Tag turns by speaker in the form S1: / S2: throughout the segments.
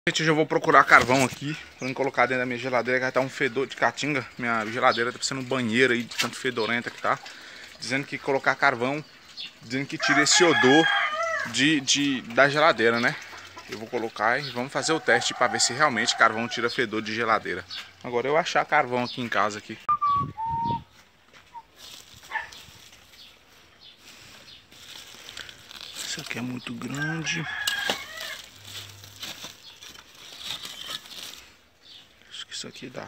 S1: Gente, eu já vou procurar carvão aqui pra não colocar dentro da minha geladeira, que vai estar um fedor de caatinga. Minha geladeira tá parecendo um banheiro aí, de tanto fedorenta que tá. Dizendo que colocar carvão, dizendo que tira esse odor da geladeira, né? Eu vou colocar e vamos fazer o teste pra ver se realmente carvão tira fedor de geladeira. Agora eu achar carvão aqui em casa aqui. Isso aqui é muito grande. Acho que isso aqui dá.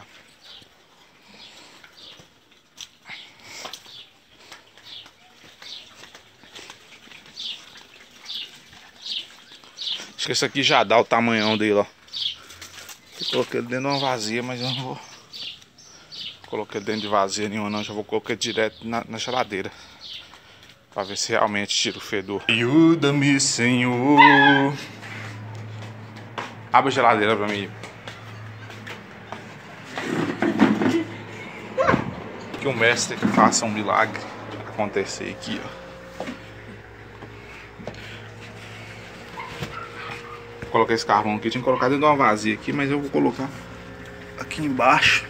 S1: Acho que esse aqui já dá o tamanhão dele, ó. Eu coloquei ele dentro de uma vazia, mas eu não vou colocar ele dentro de vazia nenhuma não. Já vou colocar ele direto na geladeira, pra ver se realmente tira o fedor. Ajuda-me, Senhor. Abre a geladeira pra mim. Que o mestre faça um milagre acontecer aqui, ó. Coloquei esse carvão aqui, tinha colocado dentro de uma vazia aqui, mas eu vou colocar aqui embaixo.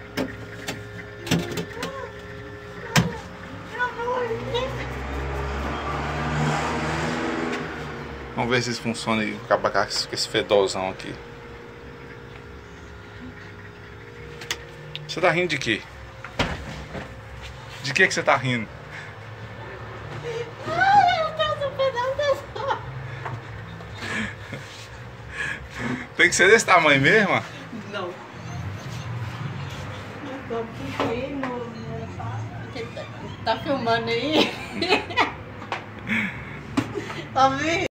S1: Vamos ver se isso funciona e acabar com esse fedorzão aqui. Você tá rindo de quê? De que você tá rindo? Tem que ser desse tamanho mesmo?
S2: Não. Tá filmando aí? Tá vendo?